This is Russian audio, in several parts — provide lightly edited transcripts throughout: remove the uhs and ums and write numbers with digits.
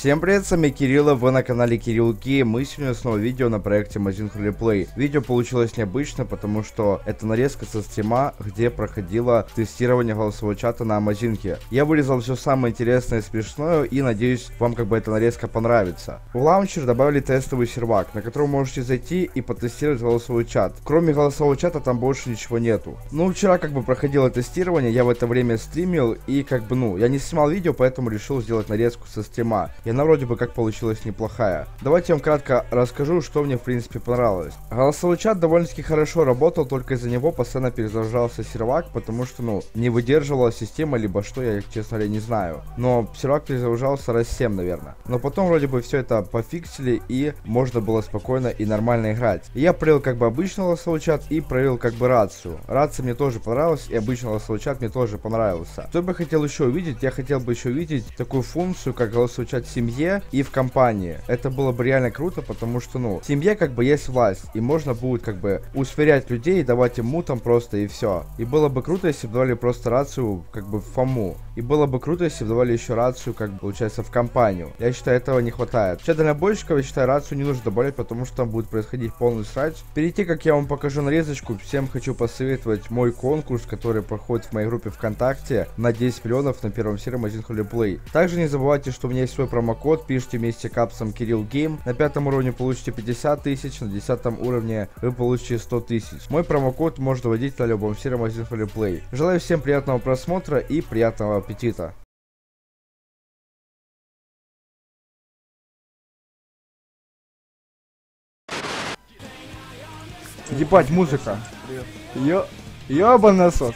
Всем привет, с вами Кирилл, вы на канале Кирилл Гейм. Мы сегодня снова видео на проекте Amazing Roleplay. Видео получилось необычно, потому что это нарезка со стрима, где проходило тестирование голосового чата на Амазинке. Я вырезал все самое интересное и смешное, и надеюсь, вам эта нарезка понравится. В лаунчер добавили тестовый сервак, на котором можете зайти и потестировать голосовой чат. Кроме голосового чата там больше ничего нету. Ну, вчера проходило тестирование, я в это время стримил, и я не снимал видео, поэтому решил сделать нарезку со стрима. И она вроде бы как получилась неплохая. Давайте я вам кратко расскажу, что мне в принципе понравилось. Голосовой чат довольно-таки хорошо работал, только из-за него постоянно перезагружался сервак, потому что, не выдерживала система, либо что, я, честно говоря, не знаю. Но сервак перезагружался раз 7, наверное. Но потом вроде бы все это пофиксили, и можно было спокойно и нормально играть. И я проверил обычный голосовой чат и проверил рацию. Рация мне тоже понравилась, и обычный голосовой чат мне тоже понравился. Что бы я хотел еще увидеть? Я хотел бы еще увидеть такую функцию, как голосовой чат в семье и в компании. Это было бы реально круто, потому что, в семье есть власть, и можно будет усмирять людей и давать им мутам просто, и все. И было бы круто, если бы давали просто рацию в фому. И было бы круто, если бы давали еще рацию, получается, в компанию. Я считаю, этого не хватает. В чат дальнобойщиков, я считаю, рацию не нужно добавлять, потому что там будет происходить полный срач. Перед тем, как я вам покажу нарезочку, всем хочу посоветовать мой конкурс, который проходит в моей группе ВКонтакте на 10 миллионов на первом серии Amazing Roleplay. Также не забывайте, что у меня есть свой промокод, пишите вместе капсом Кирилл Гейм. На 5 уровне получите 50 тысяч, на 10 уровне вы получите 100 тысяч. Мой промокод можно вводить на любом серии Amazing Roleplay. Желаю всем приятного просмотра и приятного аппетита. Ебать, музыка. Ёбаный насос.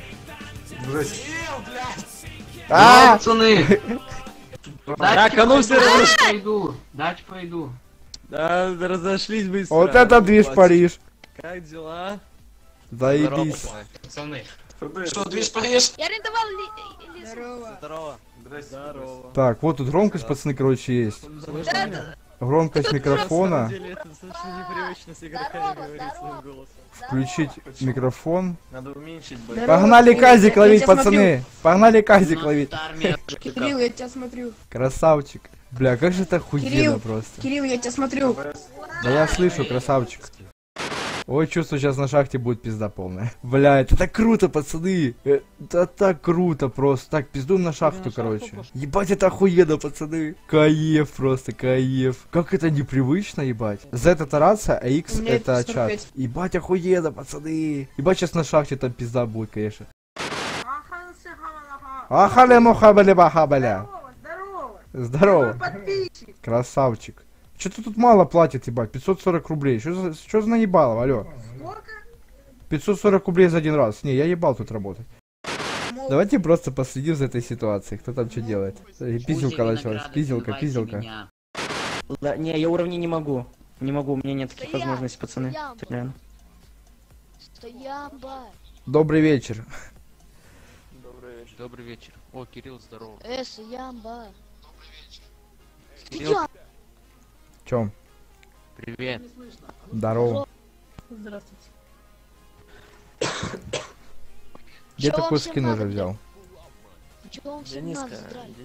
Пацаны! Так, ну все Дать пойду. Да, разошлись быстро. Вот это движ Париж. Как дела? Заебись. Пацаны. Что, движ Париж? Я арендовал Здорово. Здорово. Так, вот тут громкость, пацаны, есть. Громкость микрофона. На самом деле, это достаточно непривычно с игроками говорить своим голосом. Включить микрофон. Надо уменьшить Погнали казик ловить, пацаны. Погнали казик ловить. Кирилл, я тебя смотрю. Красавчик. Бля, как же это охуенно просто. Кирилл, я тебя смотрю. Да я слышу, красавчик. Ой, чувствую, сейчас на шахте будет пизда полная. Бля, это так круто, пацаны. Это так круто просто. Так, пиздуем на шахту, короче. Ебать, это охуенно, пацаны. Кайф просто, кайф. Как это непривычно, ебать. Z это рация, а X это чат. Ебать, охуенно, пацаны. Ебать, сейчас на шахте там пизда будет, конечно. Ахале мухабале бахабаля. Здорово. Красавчик. Что-то тут мало платит, ебать, 540 рублей. Что за наебало, алё? 540 рублей за один раз. Не, я ебал тут работать. Давайте просто последим за этой ситуацией. Кто там что делает? Пизделка началась. Пизделка. Не, я уровни не могу. Не могу, у меня нет таких возможностей, пацаны. Реально. Добрый вечер. Добрый вечер. О, Кирилл, здорово. Ямба. Кирилл, Чё? привет. Здорово. Здравствуйте. Где такой скин уже взял? Дениска.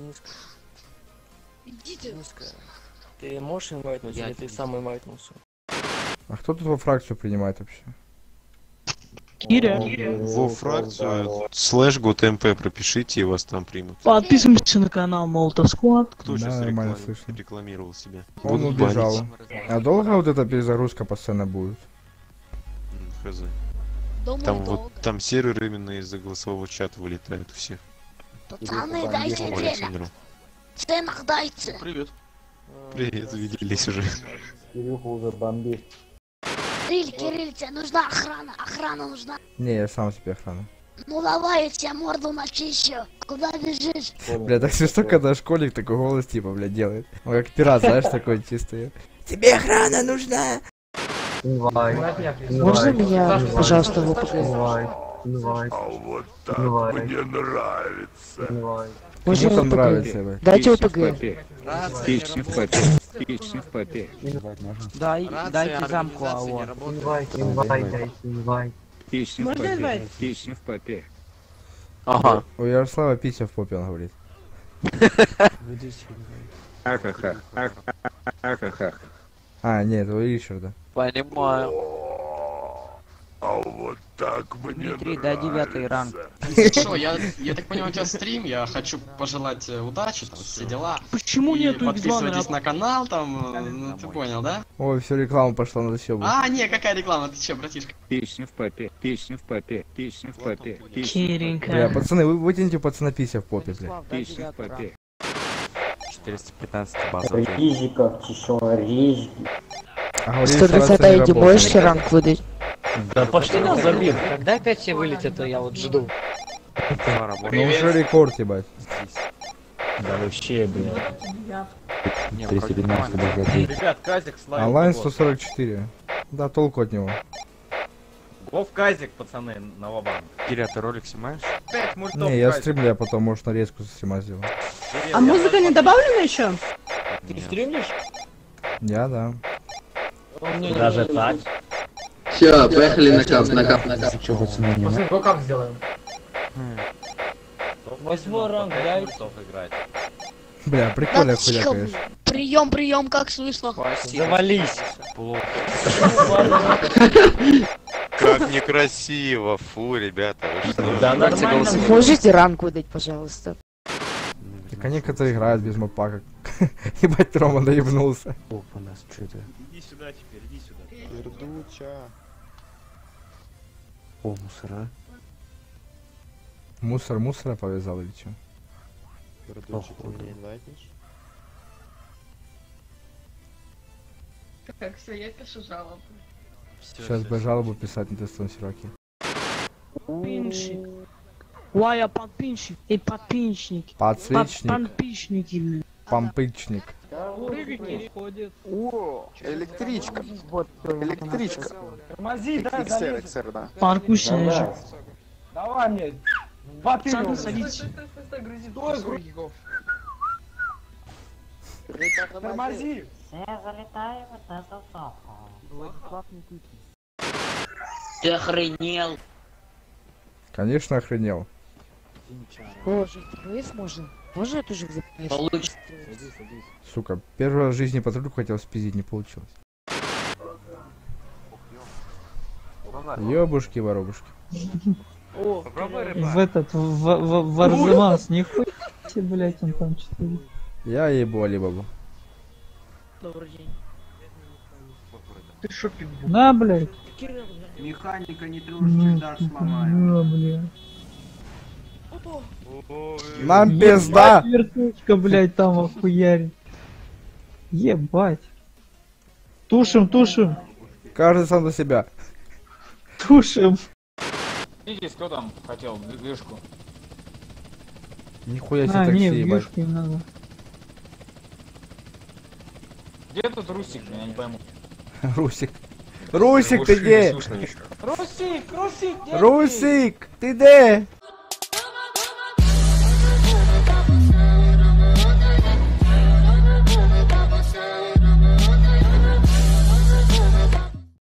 Идите. Ты можешь инвайтнуть или ты сам инвайтнулся? А кто тут во фракцию принимает вообще? Киря. Во фракцию /GoTMP пропишите, и вас там примут. Подписываемся на канал Молотов Сквад. Кто Да, сейчас нормально слышно. рекламировал себя? Он Будут убежал. банить. А долго вот эта перезагрузка постоянно будет? Хз. Думаю, Там долго. там серверы именно из-за голосового чата вылетают у всех. Пацаны, дайте По время. Владимиру. Ценах дайте. Привет. Привет, виделись уже. Кирилл, тебе нужна охрана. Охрана нужна. Не, я сам себе охрана. Ну давай, я тебе морду начищу. Куда бежишь? Бля, так смешно, когда школьник такой голос делает. Он как пират, знаешь, такой чистый. Тебе охрана нужна! Можно меня, пожалуйста, в ОПГ? Вот так мне нравится. Можно Кому там ОПГ? нравится? Дайте ОПГ. Песня в попе. Дайте замку, алло. Песня в попе. Песня в попе. Ага. У Ярослава пися в попе, он говорит. Ахахах. Ахахах. А, нет, это у Ричарда. Понимаю. А вот так мне Дмитрий, да, 9 ранг. Что, я так понимаю, у тебя стрим, я хочу пожелать удачи, там, все дела. Почему И нету подписывайтесь X2 на канал, там, ну ты понял, да? Ой, все, реклама пошла на съебу. А, не, какая реклама, ты че, братишка? Песня в попе. Песня в попе. Песня в попе. Песня в Киренька. Бля, пацаны, вы вытяните пацана пися в попе, бля. Владислав, да, Песня в 9 ранг. попе. 415 базовый. Ризиков, еще ризик. А говорили, 130 что это не ID работает. можете ранг выдать? Да пошли на забив. Когда опять все вылетят, то я вот жду. Ну уже рекорд, ебать. Да вообще, блин. Ребят, Казик славит. Онлайн 144. Да, толку от него. Вов Казик, пацаны, на лобан. Киря, ты ролик снимаешь? 5 мультов Не, я Казик. стримлю, я потом, может, нарезку со стрима сделаю. А музыка не добавлена еще? Ты стримишь? Я, да. Даже так? Все, поехали на кап, на кап. Ну как сделаем? 8 ранг, дай. играть. Бля, прикольная Да, хуйня, тихо, конечно. прием, как слышно. Завались. Плохо. Как некрасиво, фу, ребята, вы что? Да нормально. Можете ранг выдать, пожалуйста? Так а некоторые играют без мопа, как... Ебать, Рома наебнулся. Иди сюда теперь, иди сюда. О, мусора. Мусора повязал или чё? Так, все, я пишу жалобу. Сейчас бы жалобу писать на тестовом серваке. Подпинщик. Ой, а подпинщик. И подпинчник. Подсвечник, Подпинчники, блин. помпычник. Электричка. Электричка. Тормози, да, XR, да. Паркуйся же. Давай мне. Сами садитесь. Тормози. Владислав Никитин. Ты охренел. Конечно, охренел. Боже, ТПС можно? Можно я тоже запомнить? Получится. Сука, первый раз в жизни патрульку хотел спиздить, не получилось. Ёбушки-воробушки. В этот, в Арзамас, нихуя себе, блять, он там что-то... Я ебу Алибабу. Добрый день. Ты шо, пидбу? На, блять. Механика не трушный удар сломаю. На, блядь. Нам пизда! Вертушка, блять, там охуярит. Ебать. Тушим. Каждый сам за себя. Тушим. Видите, кто там хотел движку? Нихуя себе А, такси, не, в ебать. вьюшку им надо. Где тут Русик, я не пойму. Русик. Русик, ты где? Русик, Русик, ты где?